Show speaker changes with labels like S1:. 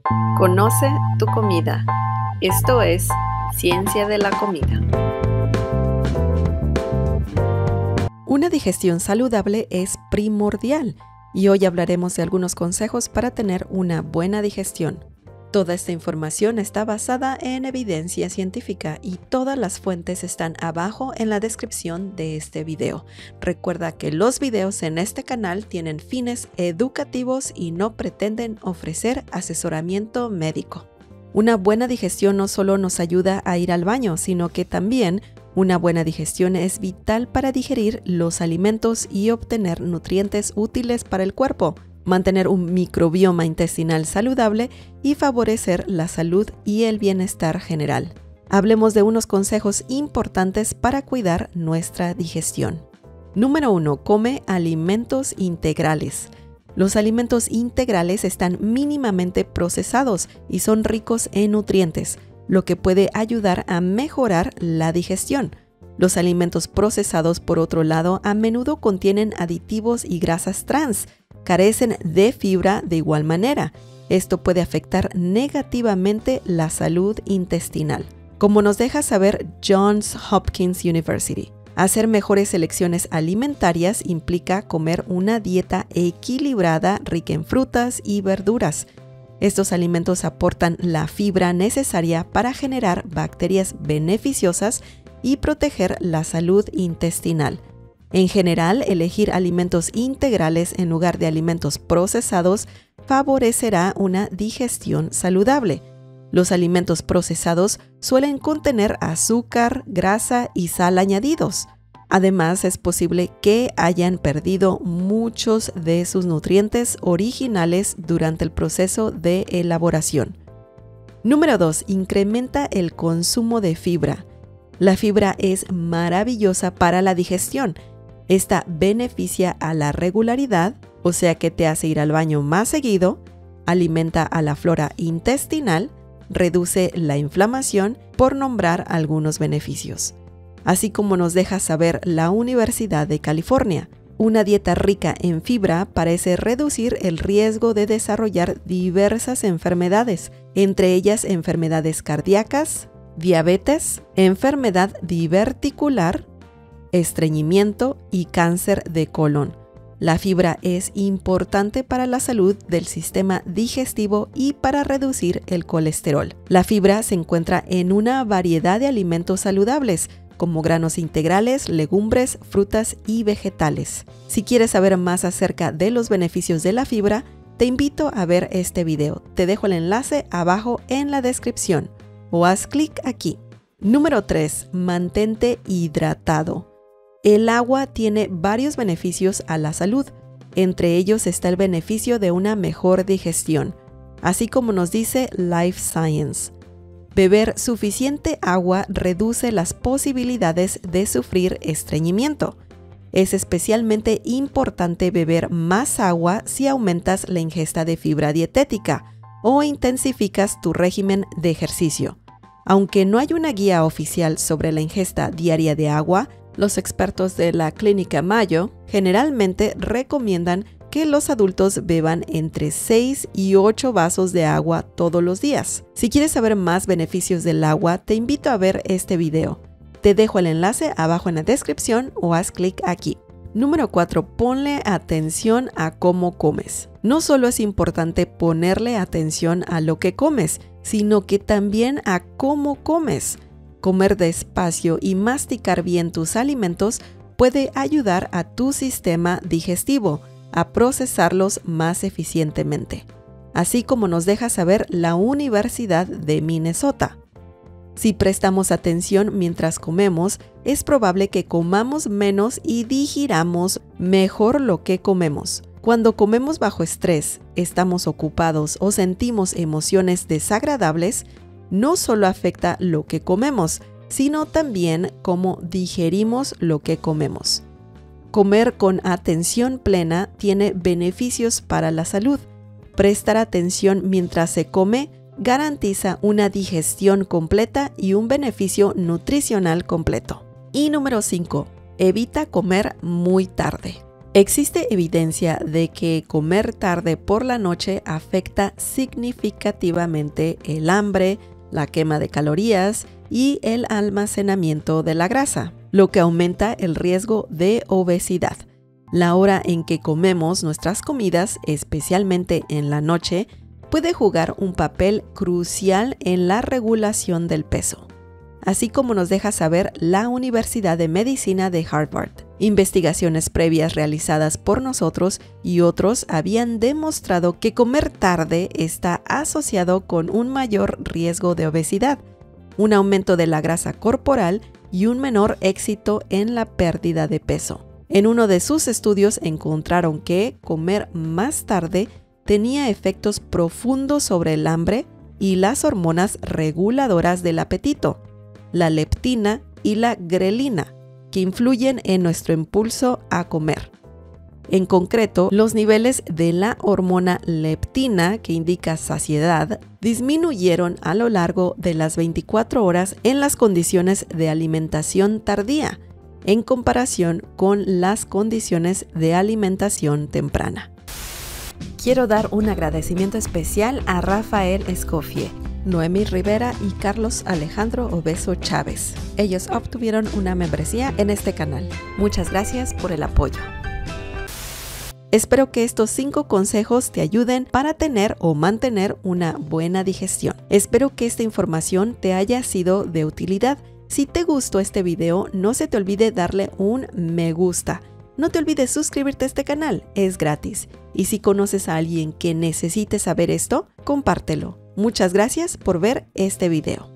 S1: Conoce tu comida. Esto es Ciencia de la Comida.
S2: Una digestión saludable es primordial y hoy hablaremos de algunos consejos para tener una buena digestión. Toda esta información está basada en evidencia científica y todas las fuentes están abajo en la descripción de este video. Recuerda que los videos en este canal tienen fines educativos y no pretenden ofrecer asesoramiento médico. Una buena digestión no solo nos ayuda a ir al baño, sino que también una buena digestión es vital para digerir los alimentos y obtener nutrientes útiles para el cuerpo, mantener un microbioma intestinal saludable y favorecer la salud y el bienestar general. Hablemos de unos consejos importantes para cuidar nuestra digestión. Número 1. Come alimentos integrales. Los alimentos integrales están mínimamente procesados y son ricos en nutrientes, lo que puede ayudar a mejorar la digestión. Los alimentos procesados, por otro lado, a menudo contienen aditivos y grasas trans. Carecen de fibra de igual manera. Esto puede afectar negativamente la salud intestinal. Como nos deja saber Johns Hopkins University, hacer mejores elecciones alimentarias implica comer una dieta equilibrada rica en frutas y verduras. Estos alimentos aportan la fibra necesaria para generar bacterias beneficiosas y proteger la salud intestinal. En general, elegir alimentos integrales en lugar de alimentos procesados favorecerá una digestión saludable. Los alimentos procesados suelen contener azúcar, grasa y sal añadidos. Además, es posible que hayan perdido muchos de sus nutrientes originales durante el proceso de elaboración. Número 2. Incrementa el consumo de fibra. La fibra es maravillosa para la digestión. Esta beneficia a la regularidad, o sea que te hace ir al baño más seguido, alimenta a la flora intestinal, reduce la inflamación, por nombrar algunos beneficios. Así como nos deja saber la Universidad de California, una dieta rica en fibra parece reducir el riesgo de desarrollar diversas enfermedades, entre ellas enfermedades cardíacas, diabetes, enfermedad diverticular, estreñimiento y cáncer de colon. La fibra es importante para la salud del sistema digestivo y para reducir el colesterol. La fibra se encuentra en una variedad de alimentos saludables, como granos integrales, legumbres, frutas y vegetales. Si quieres saber más acerca de los beneficios de la fibra, te invito a ver este video. Te dejo el enlace abajo en la descripción o haz clic aquí. Número 3. Mantente hidratado. El agua tiene varios beneficios a la salud. Entre ellos está el beneficio de una mejor digestión, así como nos dice Life Science. Beber suficiente agua reduce las posibilidades de sufrir estreñimiento. Es especialmente importante beber más agua si aumentas la ingesta de fibra dietética o intensificas tu régimen de ejercicio. Aunque no hay una guía oficial sobre la ingesta diaria de agua, los expertos de la Clínica Mayo generalmente recomiendan que los adultos beban entre 6 y 8 vasos de agua todos los días. Si quieres saber más beneficios del agua, te invito a ver este video. Te dejo el enlace abajo en la descripción o haz clic aquí. Número 4. Ponle atención a cómo comes. No solo es importante ponerle atención a lo que comes, sino que también a cómo comes. Comer despacio y masticar bien tus alimentos puede ayudar a tu sistema digestivo a procesarlos más eficientemente, así como nos deja saber la Universidad de Minnesota. Si prestamos atención mientras comemos, es probable que comamos menos y digiramos mejor lo que comemos. Cuando comemos bajo estrés, estamos ocupados o sentimos emociones desagradables, no solo afecta lo que comemos, sino también cómo digerimos lo que comemos. Comer con atención plena tiene beneficios para la salud. Prestar atención mientras se come garantiza una digestión completa y un beneficio nutricional completo. Y número 5. Evita comer muy tarde. Existe evidencia de que comer tarde por la noche afecta significativamente el hambre, la quema de calorías y el almacenamiento de la grasa, lo que aumenta el riesgo de obesidad. La hora en que comemos nuestras comidas, especialmente en la noche, puede jugar un papel crucial en la regulación del peso, así como nos deja saber la Universidad de Medicina de Harvard. Investigaciones previas realizadas por nosotros y otros habían demostrado que comer tarde está asociado con un mayor riesgo de obesidad, un aumento de la grasa corporal y un menor éxito en la pérdida de peso. En uno de sus estudios encontraron que comer más tarde tenía efectos profundos sobre el hambre y las hormonas reguladoras del apetito, la leptina y la grelina, que influyen en nuestro impulso a comer. En concreto, los niveles de la hormona leptina, que indica saciedad, disminuyeron a lo largo de las 24 horas en las condiciones de alimentación tardía, en comparación con las condiciones de alimentación temprana. Quiero dar un agradecimiento especial a Rafael Escoffier, Noemi Rivera y Carlos Alejandro Obeso Chávez. Ellos obtuvieron una membresía en este canal. Muchas gracias por el apoyo. Espero que estos 5 consejos te ayuden para tener o mantener una buena digestión. Espero que esta información te haya sido de utilidad. Si te gustó este video, no se te olvide darle un me gusta. No te olvides suscribirte a este canal, es gratis. Y si conoces a alguien que necesite saber esto, compártelo. Muchas gracias por ver este video.